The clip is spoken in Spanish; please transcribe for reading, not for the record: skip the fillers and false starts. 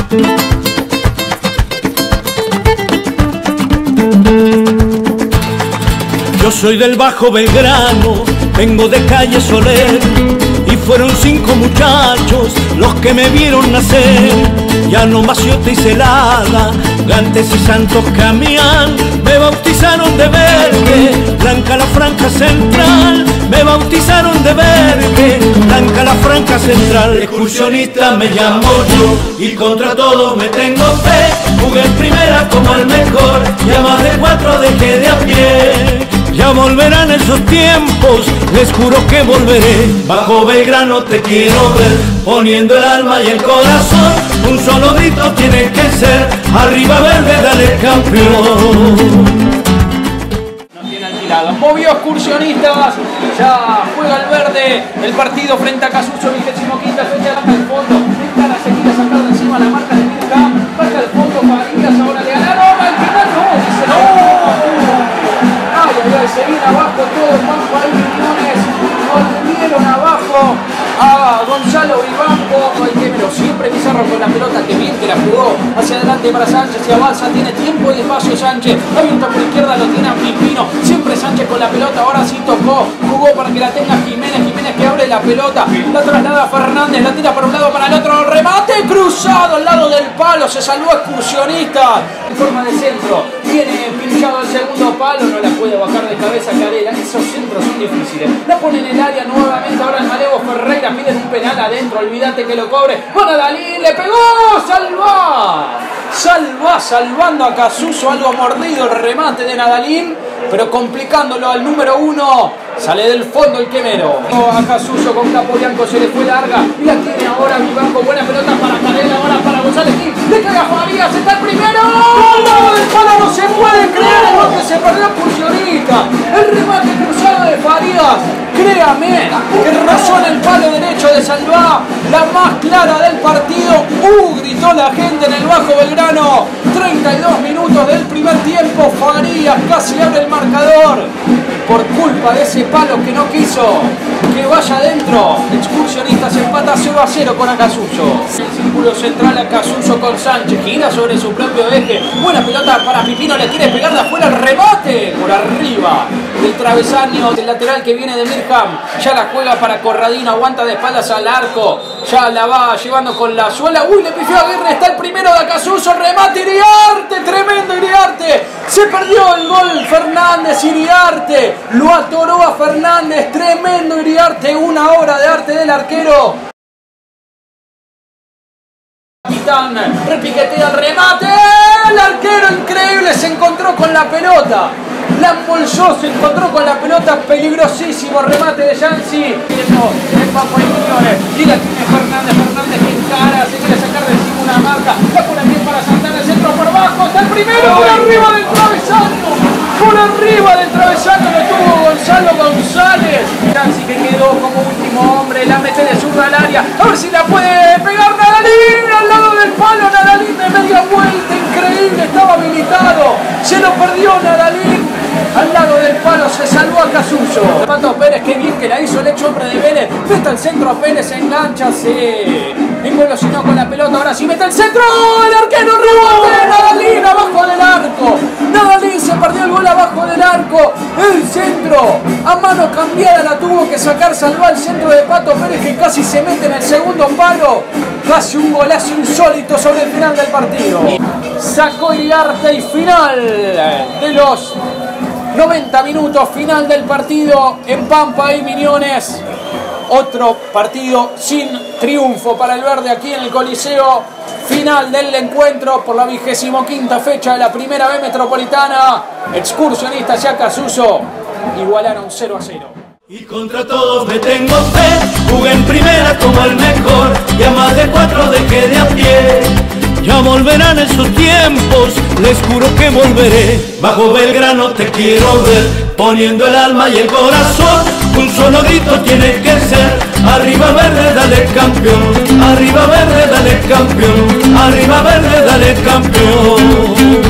Yo soy del Bajo Belgrano, vengo de calle Soler, y fueron 5 muchachos los que me vieron nacer. Llano, Maciota y Celada, Gantes y Santos Camián, me bautizaron de verde, blanca la franja central. Me bautizaron de verde, blanca la franja central. Excursionista me llamo yo, y contra todos me tengo fe. Jugué en primera como el mejor, y a más de 4 dejé de a pie. Ya volverán esos tiempos, les juro que volveré. Bajo Belgrano te quiero ver, poniendo el alma y el corazón. Un solo grito tiene que ser, arriba verde, dale campeón. Movió Excursionistas, ya juega el verde, el partido frente a Casuso, 25ª fecha, baja el fondo, encara seguida, sacar de encima la marca de Mirka, baja el fondo, Farías, ahora le ganaron al final, no, dice no, ay, seguir abajo todo el campo ahí, Millones, volvieron abajo a Gonzalo Vivanco, pero siempre Pizarro con la pelota, que bien que la jugó, hacia adelante para Sánchez y avanza, tiene tiempo y espacio Sánchez, abierto por izquierda, lo tiene a Pipino, siempre Sánchez con la pelota, ahora sí tocó, jugó para que la tenga Jiménez, Jiménez que abre la pelota, la traslada a Fernández, la tira para un lado, para el otro, remate cruzado al lado del palo, se salvó Excursionista, en forma de centro, viene pinchado el segundo palo, no la puede bajar de cabeza Carela, esos centros son difíciles, la pone en el área nuevamente, ahora el Malevo Ferreira, piden un penal adentro, olvídate que lo cobre, bueno Dalí, le pegó, salvando a Casuso, algo mordido el remate de Nadalín, pero complicándolo al número 1, sale del fondo el quemero. A Casuso con Capobianco se le fue larga, y la tiene ahora Vivanco, buena pelota para Carela, ahora para González Gil, le cae a Farías, está el primero, ¡no! Del palo no se puede creer lo que se perdió Excursionista, el remate cruzado de Farías, créame, que rozó en el palo derecho de Salvá, la más clara del partido, gritó la gente en el Bajo Belgrano, 32 minutos del primer tiempo, Farías casi abre el marcador, por culpa de ese palo que no quiso que vaya adentro. Excursionistas empata 0-0 con Acasuso. El círculo central a Casuso con Sánchez, gira sobre su propio eje, buena pelota para Pipino, le quiere pegar de afuera, el remate por arriba del travesaño del lateral que viene de Mirham, ya la juega para Corradino, aguanta de espaldas al arco, ya la va llevando con la suela, uy, le pifió a Aguirre, está el primero de Acasuso, remate Iriarte, tremendo Iriarte, se perdió el gol Fernández, Iriarte, lo atoró a Fernández, tremendo Iriarte, una obra de arte del arquero. Capitán, repiquetea el remate, el arquero increíble, se encontró con la pelota. La embolsó, se encontró con la pelota, peligrosísimo remate de Yancy. El Papo y Millones. Y la tiene Fernández, Fernández que encara, se quiere sacar de encima una marca. La pone bien para Santana, el centro por abajo, está el primero, por arriba del travesaño. Por arriba del travesaño lo tuvo Gonzalo González. Yancy que quedó como último hombre, la mete de zurda al área. A ver si la puede pegar Nadalín al lado del palo. Nadalín de media vuelta, increíble, estaba habilitado. Se lo perdió Nadalín. Al lado del palo se salvó a Casuso. Pato Pérez, qué bien que la hizo el ex hombre de Vélez. Mete el centro a Pérez, engancha, se engolosinó con la pelota. Ahora sí mete el centro. El arquero rebote. Nadalín abajo del arco. Nadalín se perdió el gol abajo del arco. El centro a mano cambiada la tuvo que sacar. Salvó al centro de Pato Pérez que casi se mete en el segundo palo. Casi un golazo insólito sobre el final del partido. Sacó Iriarte y final de los 90 minutos, final del partido en Pampa y Miñones. Otro partido sin triunfo para el verde aquí en el Coliseo. Final del encuentro por la 25ª fecha de la Primera B Metropolitana. Excursionistas y Acasuso igualaron 0-0. Y contra todos me tengo fe, jugué en primera como el mejor, y a más de 4 dejé de a pie. Ya volverán esos tiempos, les juro que volveré. Bajo Belgrano te quiero ver, poniendo el alma y el corazón. Un solo grito tiene que ser, arriba verde, dale campeón. Arriba verde, dale campeón. Arriba verde, dale campeón.